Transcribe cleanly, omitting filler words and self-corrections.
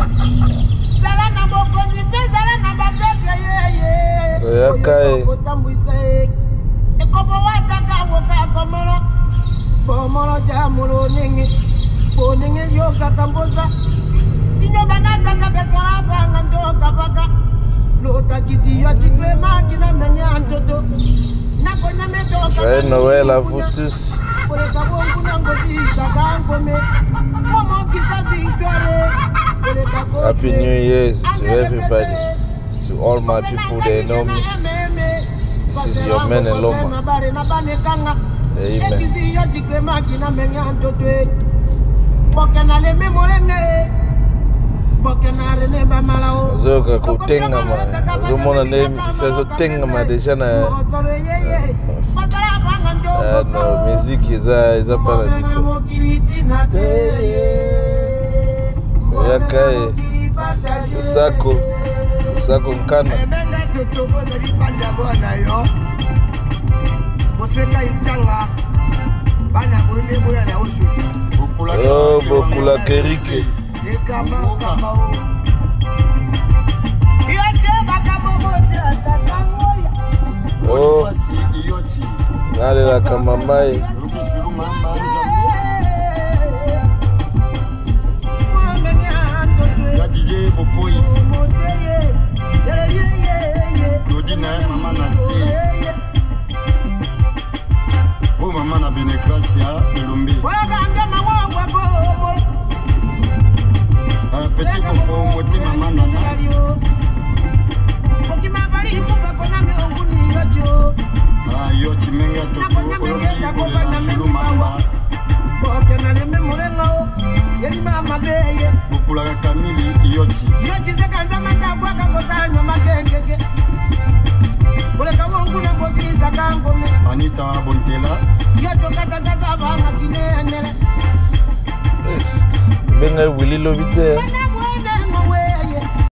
Sala na bokondi pe sala na bapepe ye. Yakai. Ekobo wataka woka komoro. Bomoro jamuro ningi. Boningi yoka kambosa. Inyo banata kabesara banga ndo kabaka. Lota kiti yo chikle makina menya antoto. Nakonya meto. Joyeux Noël à vous tous. Happy New Year to everybody, to all my people that know me. This is your man and Loma. Amen. Zoga kutenga ma, zomona name sasa tenga ma deja na. No, musique iza pas la biso. Yakai, Usako Nkana. Oh, Bokula Kerike. Oh, nale la kamamai. Mama na Benegracia Elombe. Petit confort moté maman nana. Yoti menga toto oloki kolela sulu mamba. Bokula Kamili yoti. Yoti sekanza matakwa kangotanyo magengege. Anita Bontela. Benga Willy Lobite.